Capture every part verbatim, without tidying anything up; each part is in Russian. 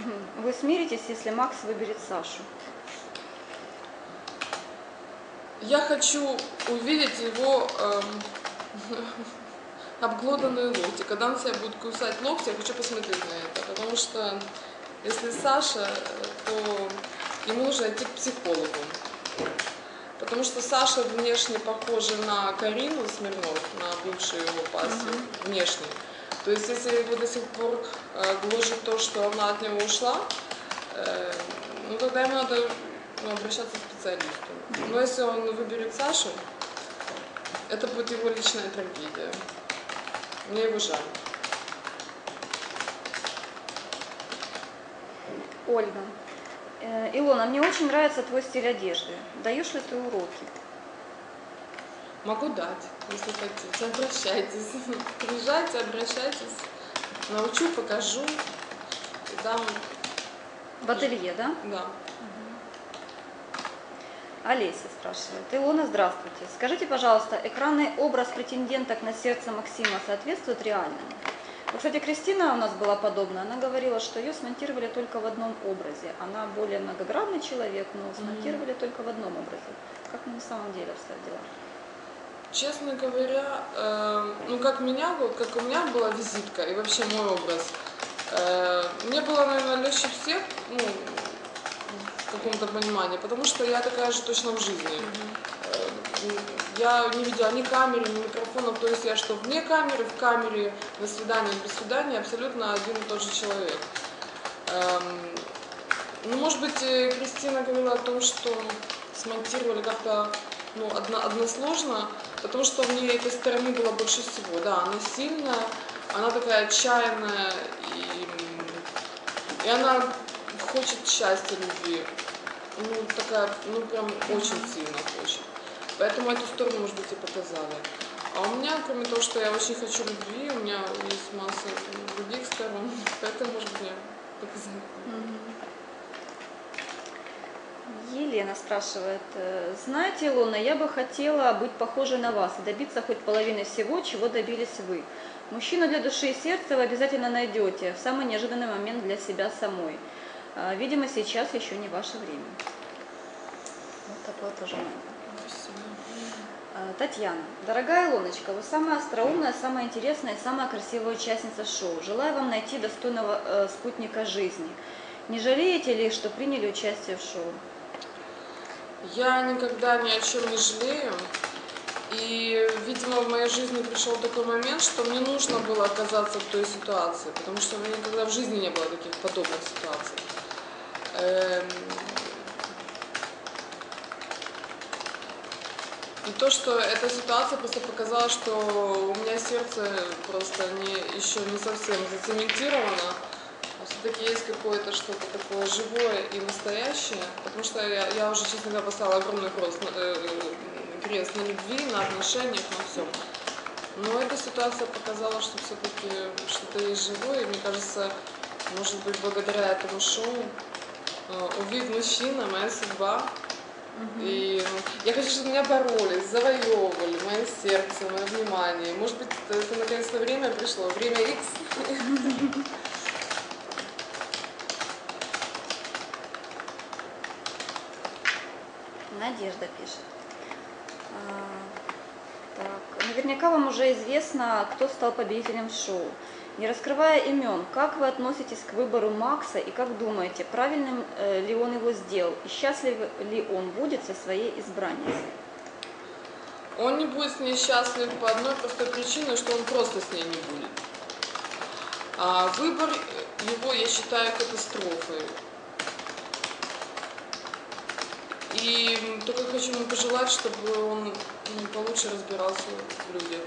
Вы смиритесь, если Макс выберет Сашу? Я хочу увидеть его эм, обглоданные локти. Когда он себя будет кусать локти, я хочу посмотреть на это. Потому что если Саша, то ему нужно идти к психологу. Потому что Саша внешне похожа на Карину Смирнов, на бывшую его пассию, mm-hmm. внешне. То есть если его до сих пор э, гложет то, что она от него ушла, э, ну тогда ему надо ну, обращаться к специалисту. Но если он выберет Сашу, это будет его личная трагедия. Мне его жаль. Ольга. Илона, мне очень нравится твой стиль одежды. Даешь ли ты уроки? Могу дать, если хотите. Обращайтесь. Приезжайте, обращайтесь. Научу, покажу. И дам. В ателье, да? Да. Олеся спрашивает. Илона, здравствуйте. Скажите, пожалуйста, экранный образ претенденток на сердце Максима соответствует реальному? Вот, кстати, Кристина у нас была подобная. Она говорила, что ее смонтировали только в одном образе. Она более многогранный человек, но смонтировали mm-hmm. только в одном образе. Как на самом деле обстоят дела? Честно говоря, э, ну как меня, вот как у меня была визитка и вообще мой образ, э, мне было, наверное, легче всех, ну, в каком-то понимании, потому что я такая же точно в жизни. Mm-hmm. Я не видела ни камеры, ни микрофонов, то есть я что вне камеры, в камере, на свидании, без свидания, абсолютно один и тот же человек. Эм, ну, может быть, Кристина говорила о том, что смонтировали как-то ну, одно, односложно, потому что в ней этой стороны было больше всего. Да, она сильная, она такая отчаянная, и, и она хочет счастья, любви. Ну, такая, ну, прям очень сильно хочет. Поэтому эту сторону, может быть, и показали. А у меня, кроме того, что я очень хочу любви, у меня есть масса других сторон, поэтому, может быть, мне показали. Елена спрашивает. Знаете, Илона, я бы хотела быть похожей на вас и добиться хоть половины всего, чего добились вы. Мужчину для души и сердца вы обязательно найдете в самый неожиданный момент для себя самой. Видимо, сейчас еще не ваше время. Вот такое тоже надо. Татьяна. Дорогая Илоночка, вы самая остроумная, самая интересная и самая красивая участница шоу. Желаю вам найти достойного э, спутника жизни. Не жалеете ли, что приняли участие в шоу? Я никогда ни о чем не жалею. И, видимо, в моей жизни пришел такой момент, что мне нужно было оказаться в той ситуации, потому что у меня никогда в жизни не было таких подобных ситуаций. Эм... И то, что эта ситуация просто показала, что у меня сердце просто не, еще не совсем зацементировано, а все-таки есть какое-то что-то такое живое и настоящее, потому что я, я уже, честно говоря, поставила огромный крест, э, крест на любви, на отношениях, на всем. Но эта ситуация показала, что все-таки что-то есть живое, и мне кажется, может быть, благодаря этому шоу э, увидит мужчина, моя судьба. И я хочу, чтобы меня боролись, завоевывали мое сердце, мое внимание. Может быть, это наконец-то время пришло, время X. Надежда пишет. А, так, наверняка вам уже известно, кто стал победителем шоу. Не раскрывая имен, как вы относитесь к выбору Макса и как думаете, правильным ли он его сделал и счастлив ли он будет со своей избранницей? Он не будет с ней счастлив по одной простой причине, что он просто с ней не будет. А выбор его, я считаю, катастрофой. И только хочу ему пожелать, чтобы он ну, получше разбирался в людях.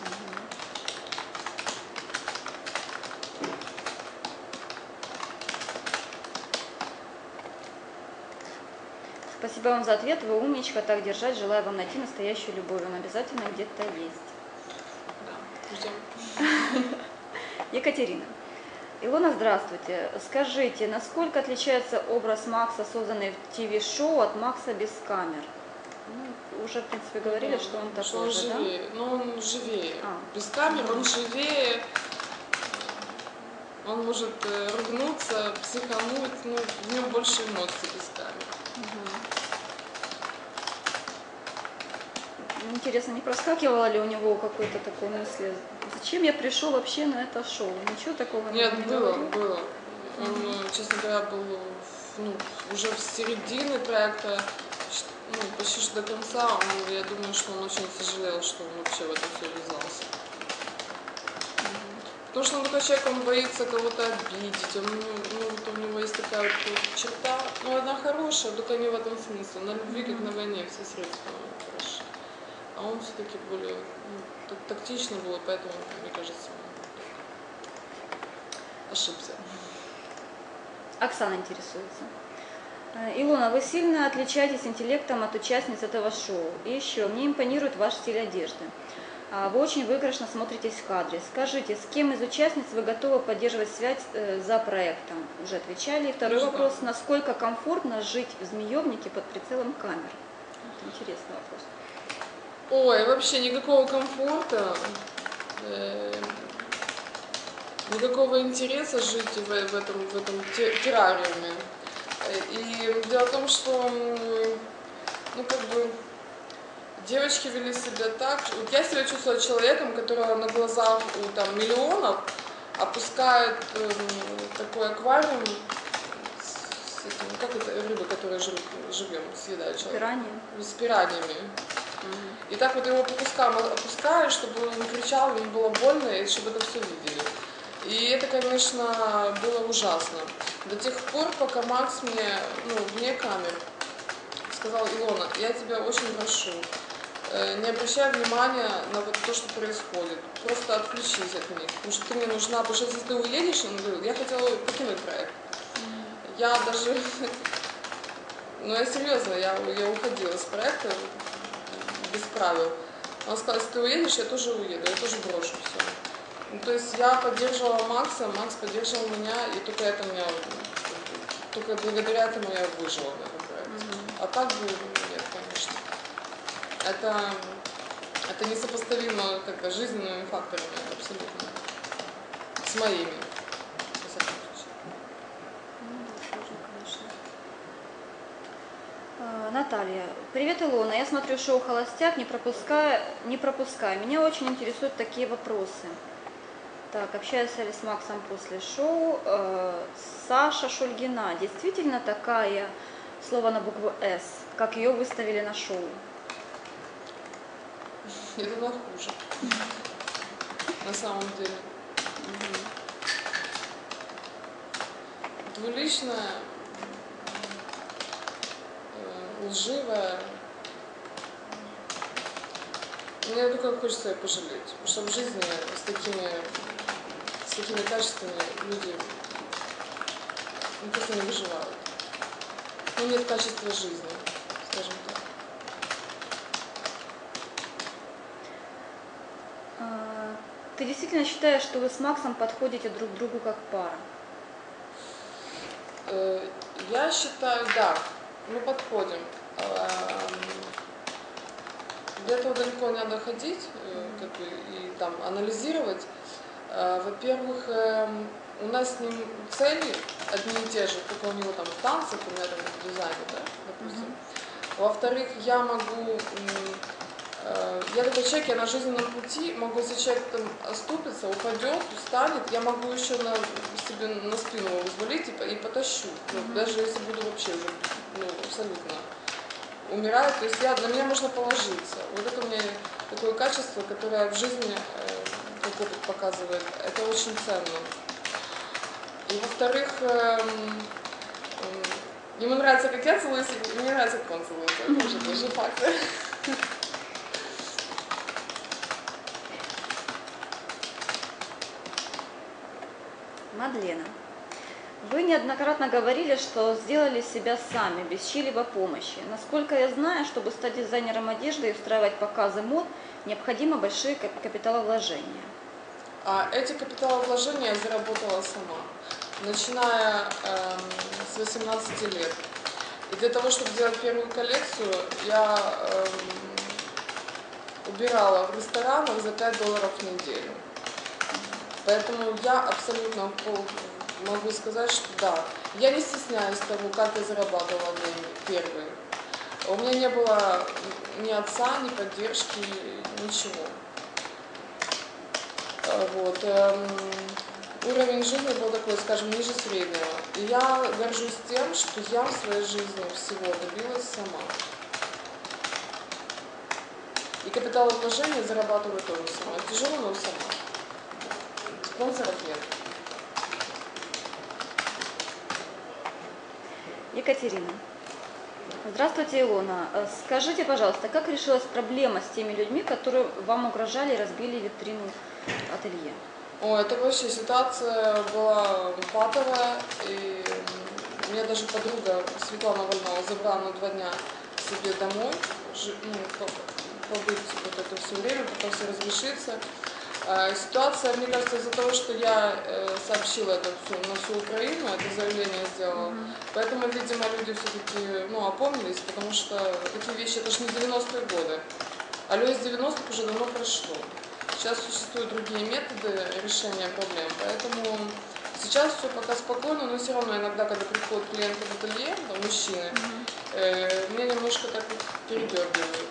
Спасибо вам за ответ, вы умничка, так держать, желаю вам найти настоящую любовь, он обязательно где-то есть. Да, ждем. Екатерина. Илона, здравствуйте. Скажите, насколько отличается образ Макса, созданный в ТВ-шоу, от Макса без камер? Ну, уже, в принципе, говорили, да, что он что такой он же, живее. да? Но он живее. А. Без камер он живее. Он может э, ругнуться, психануть, ну, в нем больше эмоций без камеры. Интересно, не проскакивало ли у него какой-то такой мысли, зачем я пришел вообще на это шоу? Ничего такого не Нет, было, говорил? было. Он, э, честно говоря, был в- ну, уже в середине проекта, ш- ну, почти что до конца. Он, я думаю, что он очень сожалел, что он вообще в это все ввязался. Потому что он такой человек, он боится кого-то обидеть. Он, ну, вот у него есть такая вот черта, ну, она хорошая, только не в этом смысле. На любви, как на войне, все средства хороши. А он все-таки более ну, так- тактично был, и поэтому, мне кажется, он ошибся. Оксана интересуется. Э, Илона, вы сильно отличаетесь интеллектом от участниц этого шоу. И еще, мне импонирует ваш стиль одежды. А, Вы очень выигрышно смотритесь в кадре. Скажите, с кем из участниц вы готовы поддерживать связь э, за проектом? Уже отвечали. И второй Ну, вопрос. да. Насколько комфортно жить в Змеевнике под прицелом камер? Это интересный вопрос. Ой, вообще никакого комфорта, э, никакого интереса жить в, в этом, в этом те- террариуме. Э, И дело в том, что, м, ну, как бы, девочки вели себя так. Вот я себя чувствовала человеком, которого на глазах у там, миллионов опускают эм, такой аквариум с, с этим, как это, рыбы, которые жрут, живем, съедают человека. Пираньи? С пираньями. И так вот его по кускам опускаешь, чтобы он кричал, ему было больно, и чтобы это все видели. И это, конечно, было ужасно. До тех пор, пока Макс мне, ну, вне камер, сказал: Илона, я тебя очень прошу, э, не обращай внимания на вот то, что происходит. Просто отключись от них, потому что ты мне нужна. Потому что если ты уедешь, он говорил, я хотела покинуть проект. Я даже, ну я серьезно, я, я уходила с проекта без правил. Он сказал, если ты уедешь, я тоже уеду, я тоже брошу все. Ну, то есть я поддерживала Макса, Макс поддерживал меня, и только это меня, только благодаря этому я выжила на этом проекте. Mm-hmm. А так бы нет, конечно. Это, это несопоставимо как-то с жизненными факторами абсолютно. С моими. Наталья. Привет, Илона. Я смотрю шоу «Холостяк», не пропуская, не пропускай. Меня очень интересуют такие вопросы. Так, общаюсь ли с Максом после шоу. Э, Саша Шульгина. Действительно такая, слово на букву «С», как ее выставили на шоу? Это на хуже. На самом деле. Двуличная, лживая. Мне только хочется ее пожалеть, потому что в жизни с такими, с такими качествами люди ну, просто не выживают. Ну, нет качества жизни, скажем так. Ты действительно считаешь, что вы с Максом подходите друг другу как пара? Я считаю, да, мы подходим. Для этого далеко не надо ходить как бы, и там анализировать. Во-первых, у нас с ним цели одни и те же, только у него там в танцах, у меня там в дизайне, да, допустим. Mm-hmm. Во-вторых, я могу, я такой человек, я на жизненном пути могу, если человек там оступится, упадет, устанет, я могу еще на, себе на спину его взвалить и, и потащу, mm-hmm. даже если буду вообще уже ну, абсолютно умирает, то есть я, на меня можно положиться. Вот это у меня такое качество, которое в жизни, э, как опыт показывает, это очень ценно. И во-вторых, э, э, ему нравится, как я целуюсь, и мне нравится, как он целуется. Это уже тоже факт. Мадлена. Вы неоднократно говорили, что сделали себя сами, без чьей-либо помощи. Насколько я знаю, чтобы стать дизайнером одежды и устраивать показы мод, необходимо большие капиталовложения. А эти капиталовложения я заработала сама, начиная э, с восемнадцати лет. И для того, чтобы сделать первую коллекцию, я э, убирала в ресторанах за пять долларов в неделю. Поэтому я абсолютно могу сказать, что да, я не стесняюсь того, как я зарабатывала деньги первые. У меня не было ни отца, ни поддержки, ничего. Вот. Уровень жизни был такой, скажем, ниже среднего. И я горжусь тем, что я в своей жизни всего добилась сама. И капиталовложение зарабатываю тоже сама. Тяжело, но сама. Спонсоров нет. Екатерина. Здравствуйте, Илона. Скажите, пожалуйста, как решилась проблема с теми людьми, которые вам угрожали и разбили витрину ателье? О, это вообще ситуация была патовая, и меня даже подруга Светлана Вольнова забрала на два дня себе домой, ну, побыть вот это все время, пока все разрешится. Ситуация, мне кажется, из-за того, что я сообщила это все на всю Украину, это заявление сделала, mm-hmm. Поэтому, видимо, люди все-таки, ну, опомнились, потому что такие вещи, это же не девяностые годы, а из девяностых уже давно прошло. Сейчас существуют другие методы решения проблем, поэтому сейчас все пока спокойно, но все равно иногда, когда приходят клиенты в ателье, там, мужчины, mm-hmm. э, меня немножко так передергивают.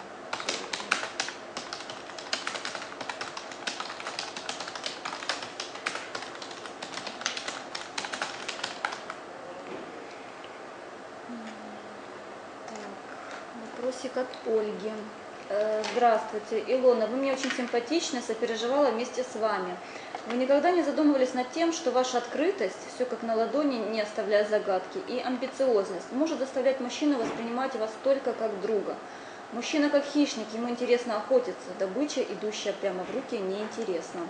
Вопросик от Ольги. Здравствуйте, Илона, вы мне очень симпатичны, сопереживала вместе с вами. Вы никогда не задумывались над тем, что ваша открытость, все как на ладони, не оставляя загадки, и амбициозность может заставлять мужчину воспринимать вас только как друга? Мужчина как хищник, ему интересно охотиться, добыча, идущая прямо в руки, неинтересна.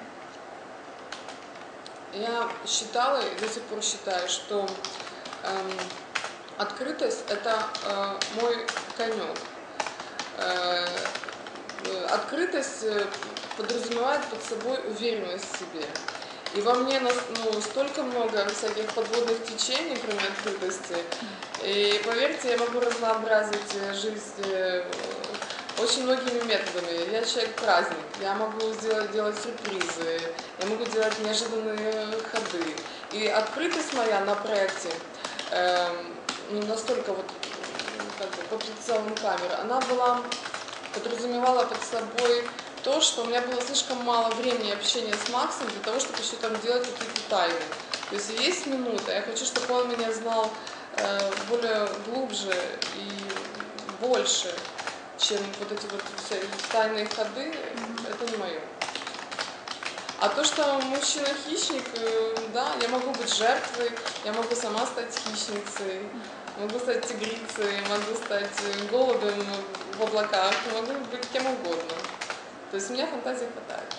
Я считала и до сих пор считаю, что эм, открытость – это э, мой конек. Э, открытость подразумевает под собой уверенность в себе. И во мне ну, столько много всяких подводных течений, кроме открытости. И поверьте, я могу разнообразить жизнь очень многими методами. Я человек-праздник, я могу сделать, делать сюрпризы, я могу делать неожиданные ходы. И открытость моя на проекте э, настолько вот как бы, под прицелом камеры, она была, подразумевала под собой то, что у меня было слишком мало времени общения с Максом для того, чтобы еще там делать какие-то тайны. То есть есть минута, я хочу, чтобы он меня знал э, более глубже и больше, чем вот эти вот все тайные ходы, mm-hmm. это не мое. А то, что мужчина хищник, э, да, я могу быть жертвой, я могу сама стать хищницей, могу стать тигрицей, могу стать голубем в облаках, могу быть кем угодно. То есть у меня фантазии хватает.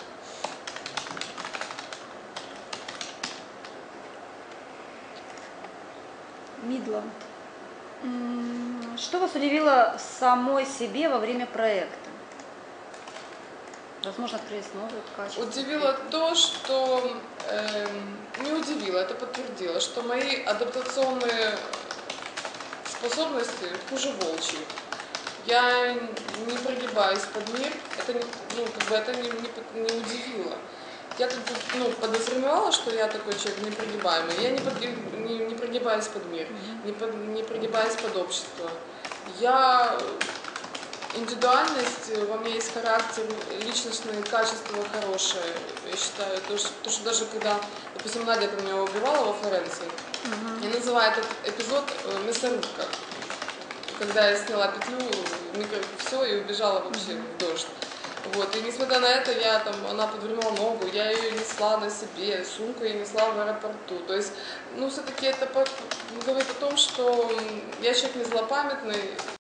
Мидла. Что вас удивило самой себе во время проекта? Возможно, открылись новые качества. Удивило то, что... Э, не удивило, это подтвердило, что мои адаптационные способности хуже волчьих. Я не прогибаюсь под мир, это, ну, как бы это не, не, не удивило. Я как бы, ну, подозревала, что я такой человек непрогибаемый. Я не, под, не, не прогибаюсь под мир, не, под, не прогибаюсь под общество. Я индивидуальность, во мне есть характер, личностные качества хорошие. Я считаю, то, что, то, что даже когда, допустим, Надя меня убивала во Флоренции, uh-huh. я называю этот эпизод «Мясорубка». Когда я сняла петлю, все, и убежала вообще в дождь. Вот. И несмотря на это, я там, она подвернула ногу, я ее несла на себе, сумку я несла в аэропорту. То есть, ну, все-таки это говорит о том, что я человек не злопамятный.